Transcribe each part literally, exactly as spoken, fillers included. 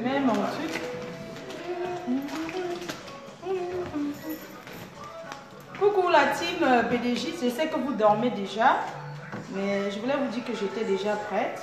mets mon truc. Coucou la team B D J, je sais que vous dormez déjà, mais je voulais vous dire que j'étais déjà prête.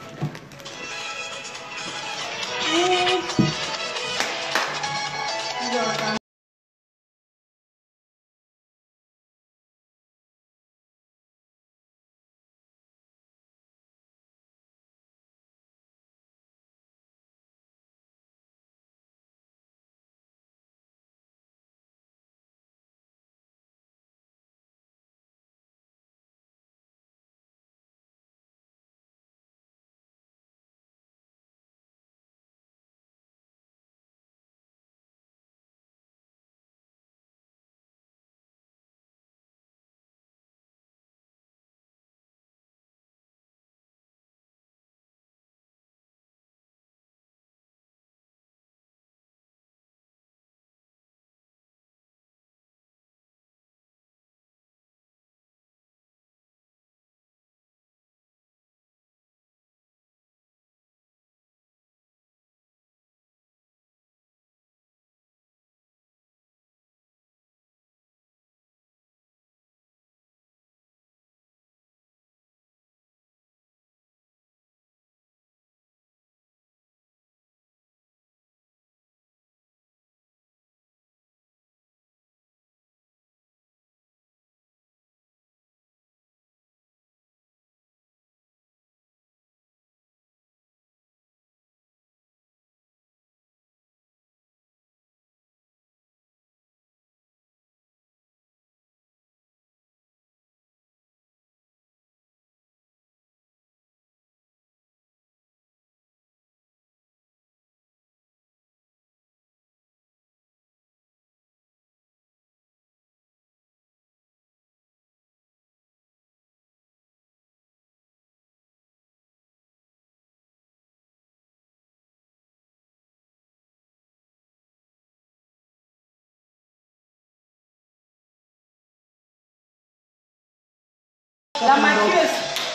La maquilleuse.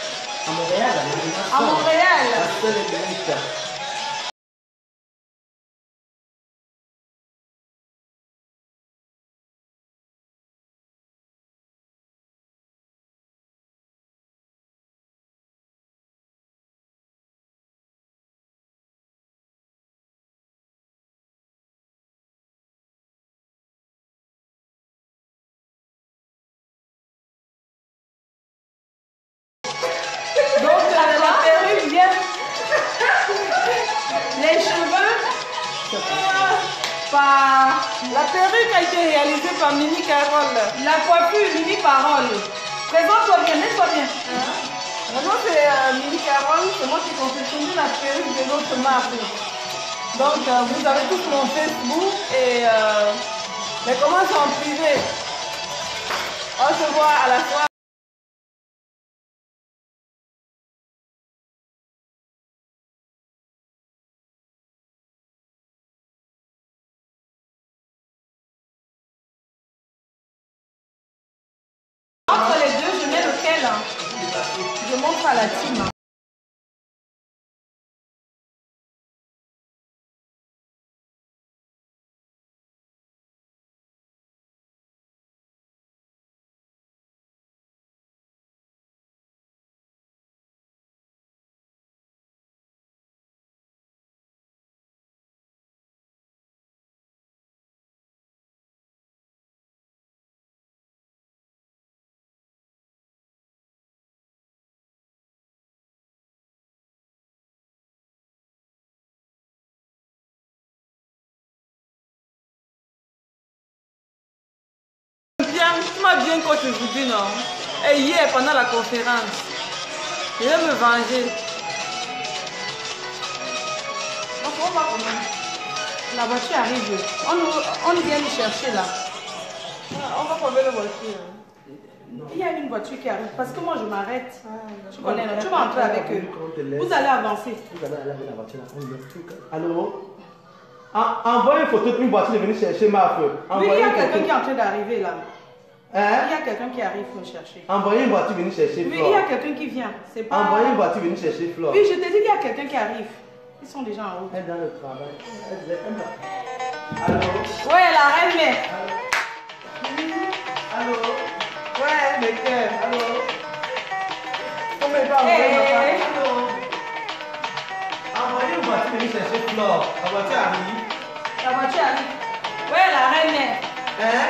À Montréal. À Montréal. La seule et unique. Donc la, la perruque vient. Les cheveux. euh, par... La perruque a été réalisée par Mimi Carole. La coiffure, Mimi Parole. Présente-toi bien, mets-toi bien. Vraiment, c'est euh, Mimi Carole, c'est moi qui confectionne la perruque de notre marque. Donc, euh, vous avez tous mon Facebook et euh, mais comment c'est en privé. On se voit à la soirée. Entre les deux, je mets lequel? Je montre à la team. Tu m'as bien coach aujourd'hui, non? Et hier, pendant la conférence, je vais me venger. Donc on va comment? La voiture arrive. On, nous- on vient nous chercher là. On va trouver la voiture. Il y a une voiture qui arrive. Parce que moi je m'arrête. Ah, Tu connais, non? Tu vas entrer avec eux. Vous allez avancer. Vous allez aller avec la voiture là, prendre le truc. Allô? En- Envoyez une photo d'une voiture de venir chercher ma feu. Oui, il y a quelqu'un qui est en train d'arriver là. Il y Hein? a quelqu'un qui arrive pour me chercher. Envoyez une voiture venir chercher Oui, Flore. il y a quelqu'un qui vient. C'est pas... Envoyez une voiture venir chercher Flore. Oui, je te dis qu'il y a quelqu'un qui arrive. Ils sont déjà en route. Elle est dans le travail. Elle est là. Allô? Ouais, la reine mère. Allô? Ouais, le cœur. Allô? Comment il va envoyer Hey. ma femme? Allô? Envoyez une voiture venir chercher Flore. La voiture arrive. La voiture arrive. Ouais, la reine mère. Hein?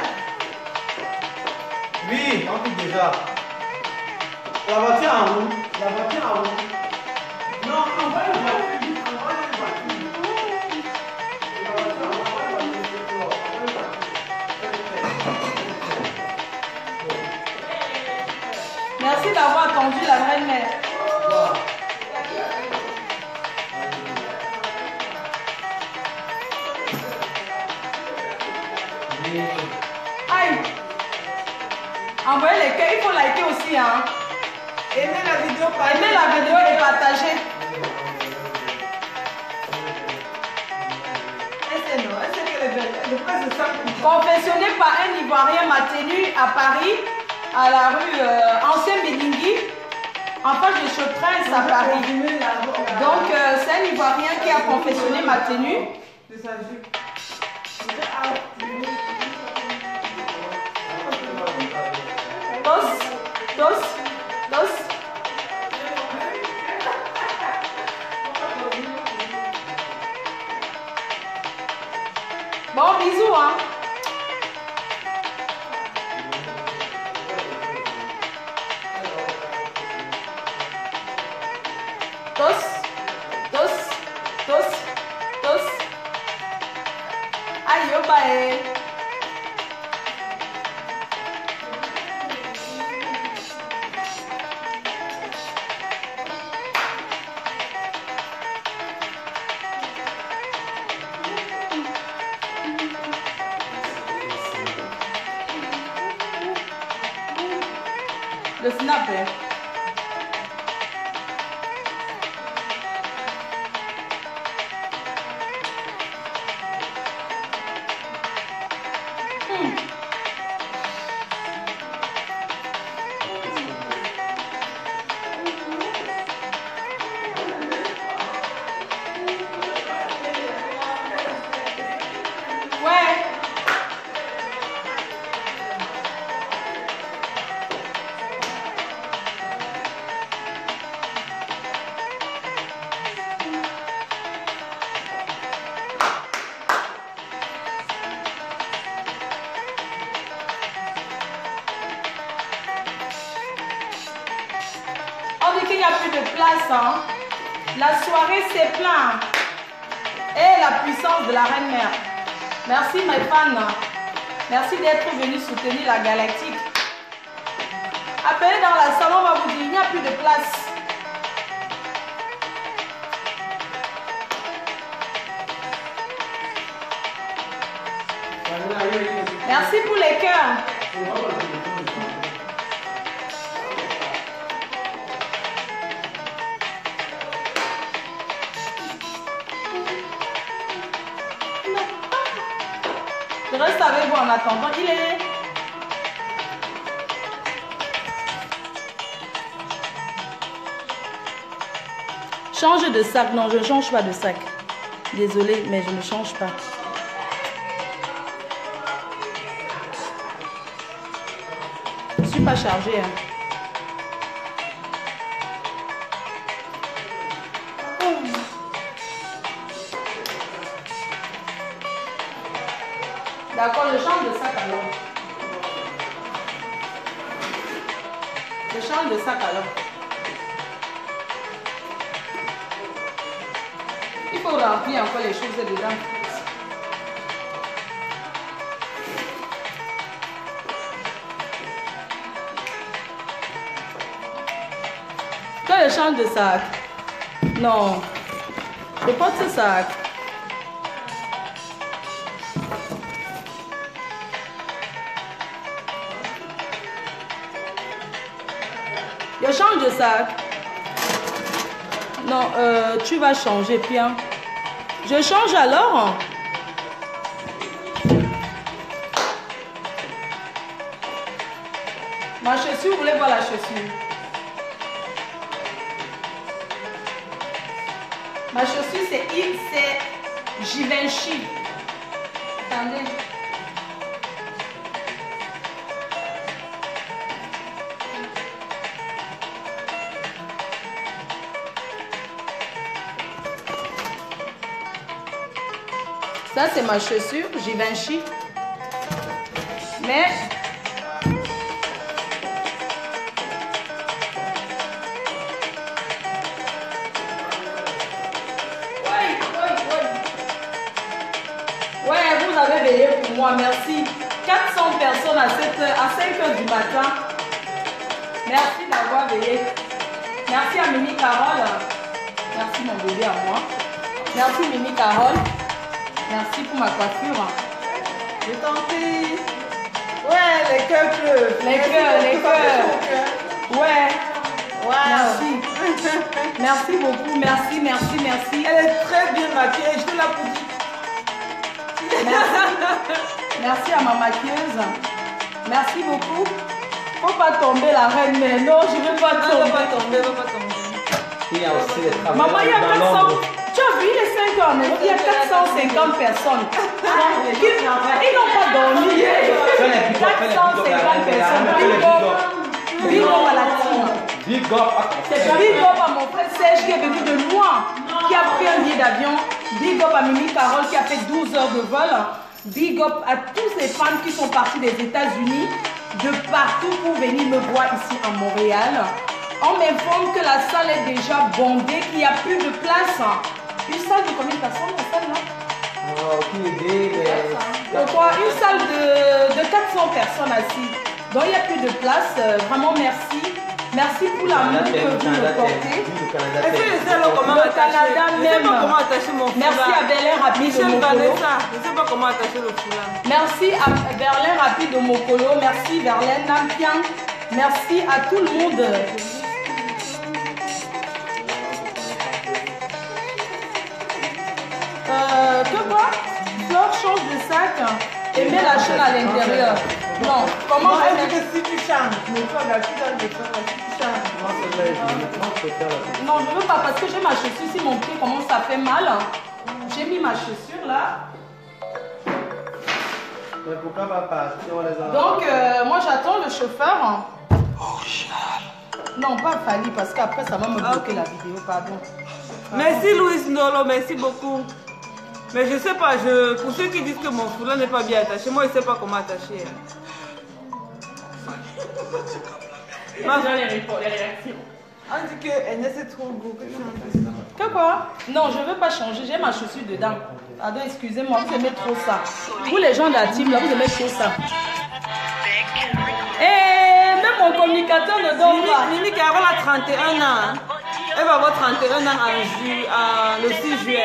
Oui, on pique déjà. La voiture en route. La voiture en route. Non, envoyez une voiture. Envoyez une voiture. La voiture, envoyez une voiture. Flore. Envoyez une voiture. Merci d'avoir attendu la reine mère. Aïe. Envoyez les cœurs, il faut liker aussi. Hein. Aimez la vidéo, Aimez la vidéo et partagez. Elle sait non, elle sait qu'elle est belle. Elle devrait se sentir. Confessionné par un Ivoirien m'a tenu à Paris, à la rue euh, Ancien Bédingui, en face de Chautrins à Paris. Donc euh, c'est un Ivoirien qui a confessionné ma tenue. De sa jupe. Dos, dos, dos. Bon, bisous, hein. Dos, dos, dos, dos. Aïe, oh, bye. Le snap, hein. Hmm. Ouais. On dit qu'il n'y a plus de place. Hein. La soirée c'est plein. Et la puissance de la reine mère. Merci mes fans. Merci d'être venus soutenir la galactique. Appelez dans la salle, on va vous dire il n'y a plus de place. Merci pour les cœurs. Je reste avec vous en attendant. Il est... Change de sac. Non, je ne change pas de sac. Désolée, mais je ne change pas. Je ne suis pas chargée. Hein. D'accord, je change de sac alors. Je change de sac alors. Il faut remplir encore les choses dedans. Quand je change de sac, non, je porte ce sac. Je change de sac. Non, euh, tu vas changer, bien. Je change alors. Ma chaussure, vous voulez voir la chaussure? Ma chaussure, c'est c'est Givenchy. Attendez. Ça, c'est ma chaussure, Givenchy. Mais... Ouais, vous avez veillé pour moi, merci. quatre cents personnes à, sept heures, à cinq heures du matin. Merci d'avoir veillé. Merci à Mimi Carole. Merci mon bébé à moi. Merci Mimi Carole. Merci pour ma coiffure. Je t'en prie. Ouais, les cœurs pleuvent. Les cœurs, les cœurs. Ouais. Wow. Merci. Merci beaucoup. Merci, merci, merci. Elle est très bien maquillée. Je te la pousse. Merci. Merci à ma maquilleuse. Merci beaucoup. Faut pas tomber la reine, mais non, je ne veux pas tomber. Ne va pas tomber, ne va pas tomber. Il y a aussi les travailleurs Maman, il y a dans quatre cents. l'ombre. Tu as vu les cinq ans, il y a quatre cent cinquante personnes. Ils, ils n'ont pas dormi. Fais les big up, fais les big up, quatre cent cinquante la reine, la personnes. reine, Big up. Big up à la team. Big up à ton C'est frère. big up à mon frère Serge qui est venu de loin, qui a pris un billet d'avion. Big up à Mimi Carole qui a fait douze heures de vol. Big up à tous ces fans qui sont partis des États-Unis, de partout pour venir me voir ici à Montréal. On m'informe que la salle est déjà bondée, qu'il n'y a plus de place. Une salle de combien de personnes, la salle là? Oh, aucune idée, mais... Pourquoi? Une salle de, de quatre cents personnes assises. Donc il n'y a plus de place. Euh, Vraiment merci. Merci pour l'amour que vous me portez. Est-ce que je sais alors comment Le attacher? Canada Je sais même. pas comment attacher mon foulard. Merci à Berlin Rapide de Michel Mokolo. Vanessa, je sais pas comment attacher le foulard. Merci à Berlin Rapide de Mokolo. Merci Berlin Nampian. Merci à tout le monde. Euh, que quoi? Flore change de sac et met la chaîne à l'intérieur. Non, comment Moi, je elle vais dit que si tu changes, mais toi, la fille, elle ne fait pas si tu changes. Moi, c'est là, je vais prendre ce faire là. Non, je veux pas parce que j'ai ma chaussure. Si mon pied commence à faire mal, j'ai mis ma chaussure là. Mais pourquoi pas partir, on les a... Donc, euh, moi j'attends le chauffeur. Non, pas Fali parce qu'après ça va me bloquer la vidéo, pardon. Merci Louis Nolo, merci beaucoup. Mais je sais pas, je, pour ceux qui disent que mon foulard n'est pas bien attaché, moi je sais pas comment attacher. Ma... les réactions. On dit que N S est trop beau. Que quoi? Non, je veux pas changer, j'ai ma chaussure dedans. Pardon, excusez-moi, vous aimez trop ça. Vous les gens de la team là, vous aimez trop ça. Et même mon communicateur ne dort Mimi, pas. Mimi Carole a trente et un ans. Elle va avoir trente et un ans en ju, en, le six juillet.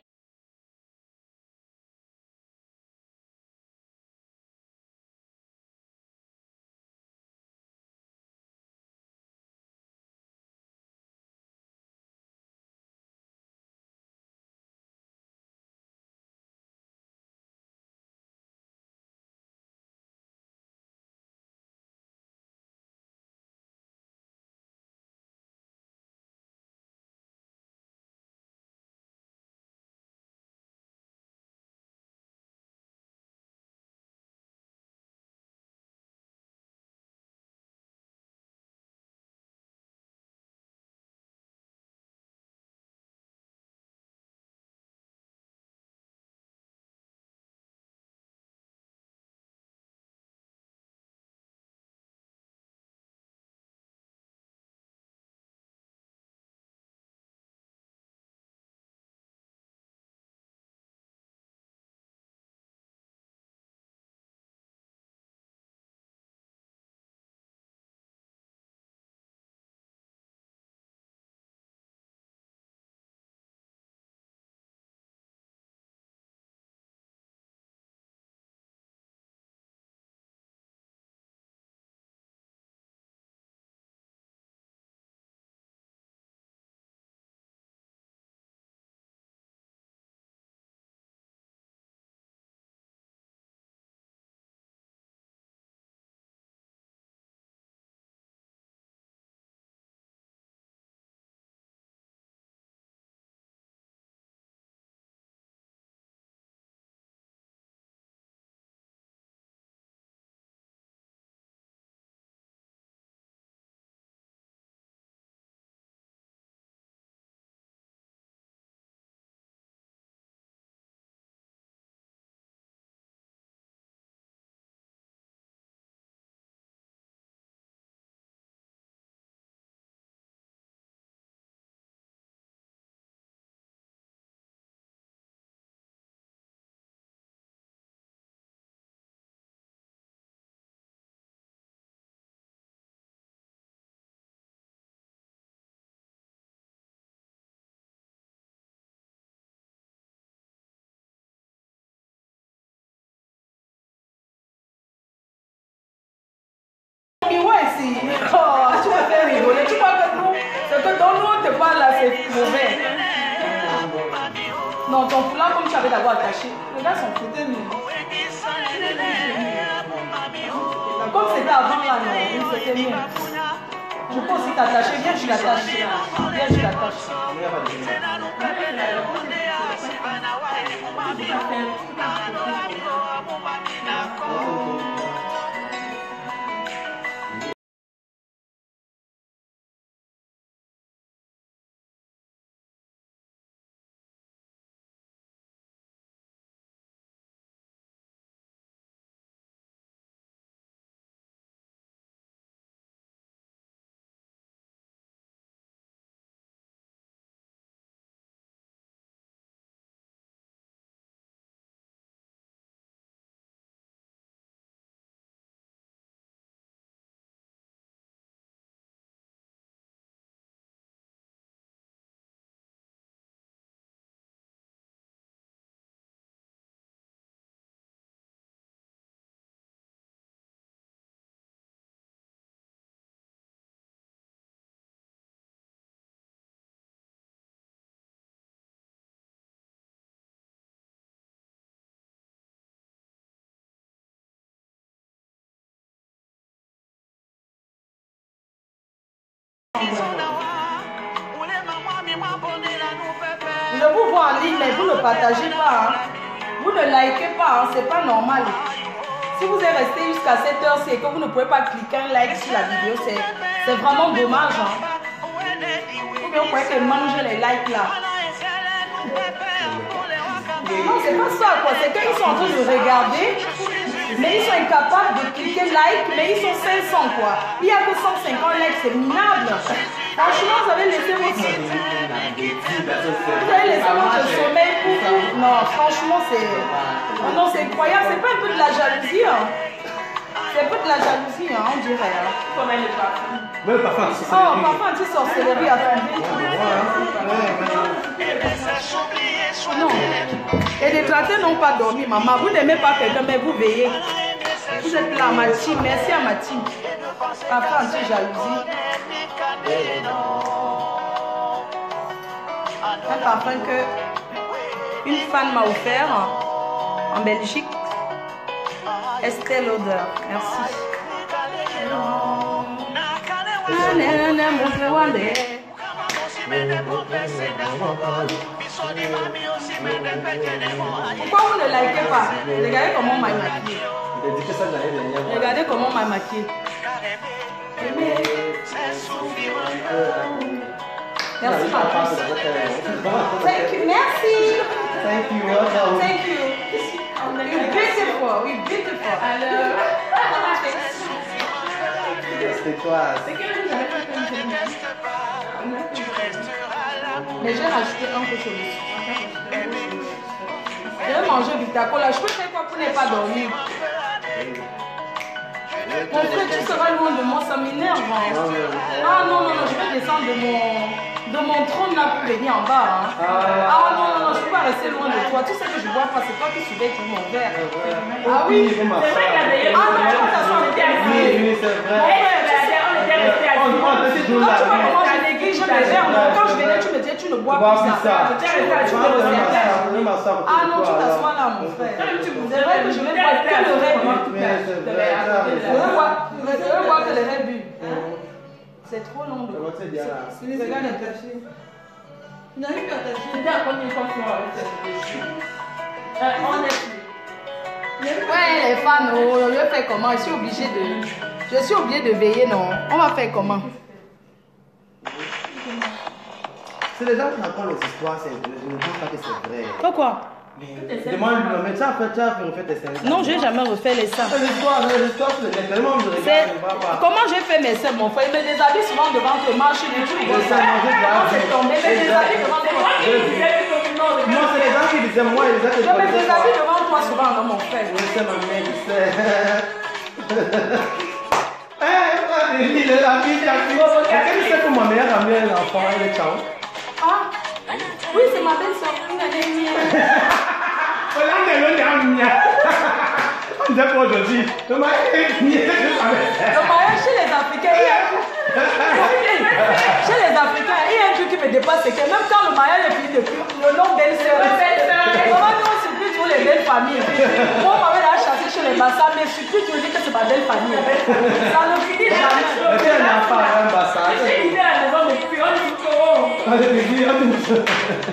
merci. Oh, tu me fais rigoler. Tu crois que nous, ce que dont nous on te parle là, c'est mauvais. Non, ton foulard, comme tu avais d'abord attaché, les gars sont foutés, mais. Comme c'était avant là, non, c'était mieux. Je peux aussi t'attacher. Viens, je l'attache. Viens, je l'attache. Je vous vois en ligne, mais vous ne partagez pas. Hein. Vous ne likez pas, hein. C'est pas normal. Si vous êtes resté jusqu'à cette heure-ci et que vous ne pouvez pas cliquer un like sur la vidéo, c'est vraiment dommage. Hein. Ou bien vous pouvez que manger les likes là. Non, c'est pas ça quoi. C'est qu'ils sont en train de regarder, mais ils sont incapables de cliquer like, mais ils sont cinq cents quoi. Il n'y a que cent cinquante likes, c'est minable. Franchement, vous avez laissé votre Vous avez laissé votre sommeil pour vous. Non, franchement, c'est. Oh non, c'est incroyable. C'est pas un peu de la jalousie. Hein. C'est un peu de la jalousie, hein, on dirait. Hein. Comme elle est parfaite. Mais le parfum anti-sorcellerie. Oh, parfum anti-sorcellerie, attendez. Non. Et les traités n'ont pas dormi, maman. Vous n'aimez pas quelqu'un, mais vous veillez. Vous êtes là, ma team. Merci à ma team. Parfum anti-jalousie. Un parfum que une fan m'a offert en Belgique. Estelle Odeur. Merci. Pourquoi vous ne likez pas? Regardez comment on m'a maquillé. Regardez comment on m'a maquillé. Merci, papa. Thank you. Merci. Thank you. Welcome. Thank you. You're beautiful. You're beautiful. Alors. C'est toi. Mais j'ai rajouté un peu sur le Je vais manger Vitacola. Je peux faire quoi pour ne pas dormir? Mon frère, tu seras loin de moi, ça m'énerve. Hein. Ah non, non, non, je vais descendre de mon, de mon trône là pour venir en bas. Hein. Ah non, non, non, je ne peux pas rester loin de toi. Tout ce que je vois pas, c'est toi qui surveilles tout mon verre. Ah oui, c'est vrai qu'il y a d'ailleurs. Ah non, tu vas t'asseoir, on était assis. Oui, oui, c'est vrai. On était restés assis. Quand tu vois comment je néglige mes verres, quand je venais, tu me disais, tu ne bois plus ça. J'étais resté assis. Ah non, tu t'assois là, mon frère. C'est vrai que je vais boire que le rêve. Je veux voir que le rêve bu. C'est trop long. Regarde un peu. Tu n'arrives pas à t'acheter. C'était à combien de temps pour avec cette Ouais, les fans, oh, je vais faire comment? Je suis obligée de. Je suis obligée de veiller, non? On va faire comment? C'est les gens qui racontent les histoires, je ne pense pas que c'est vrai. Pourquoi? Demande-le, mais tu as fait, tu as fait refaire tes scènes. Non, je n'ai jamais refait les seins. Les histoires, les histoires, c'est tellement de regarder. Comment j'ai fait mes seins, mon frère? Il me déshabille souvent devant que marche et tout. Les seins, Quand c'est tombé, il me déshabille devant toi. Moi, c'est les gens qui disaient, moi, les gens qui Je me déshabille devant toi souvent, non, mon frère. Oui, c'est ma mère, je sais. Eh, il est la fille, la fille. Est-ce que tu sais que ma meilleure amie est l'enfant, elle est ciao? Ah, oui, c'est ma belle-soeur. On dirait quoi aujourd'hui? Le mariage est fini. Le mariage chez les Africains, il y a... Chez les Africains, il y a un truc qui me dépasse, c'est que même quand le mariage est fini, le nom belle-sœur, maman nous on supplie toujours les belles familles. Moi, ma mère a chassé chez les Bassas, mais supplie toujours dire que c'est ma belle famille. Ça ne finit jamais. Mais tu n'as pas un Bassa. J'ai quitté la maison depuis, on dit comment? On est dit, on est dit.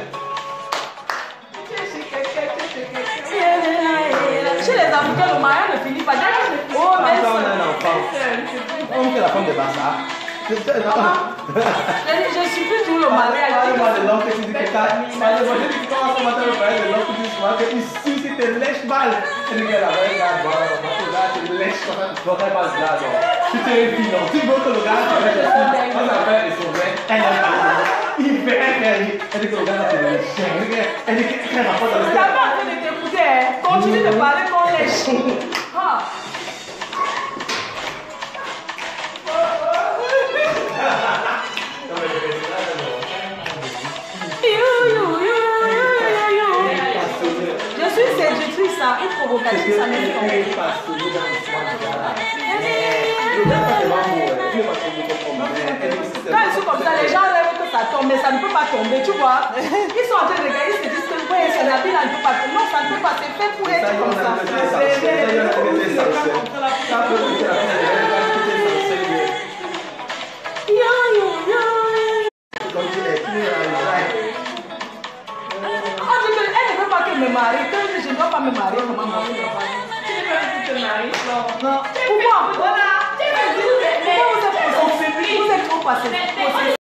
Chez les Africains, le mariage ne finit pas. Oh, Quand belle on a un sœur. enfant, on fait la femme de Bassa. Je supplie toujours le mariage. Parle-moi de l'homme que tu dis que t'as. Parle-moi de l'homme que tu matin, le mariage de l'homme que tu dis souvent que ici, si tu lèches mal. Elle dit que la vraie gars, là, tu lèches comme ça, tu dois pas se là, non. Tu te réfies, non. Tu veux que le gars, tu fais des on appelle les sauvets. Elle a pas. Il fait, elle dit, elle dit que le gars, tu le lèches. Elle dit qu'elle n'a pas dans le Tu n'as pas en train de t'écouter. Continue de parler qu'on lèche. Ah. Je suis séductrice, hein, une provocatrice, ça m'est Quand ils sont comme ça, les gens rêvent que ça tombe, mais ça ne peut pas tomber, tu vois. Ils sont en train de regarder, ils se disent que ouais, son habit là ne peut pas tomber. Non, ça ne peut pas, c'est fait pour être comme ça. Yo, yo, yo. On dit qu'elle ne veut pas que je me marie, que je ne dois pas me marier, comment moi je ne dois pas. Tu ne veux plus te marier, non. Non. Pourquoi? Voilà. Pourquoi vous êtes, vous êtes trop passé?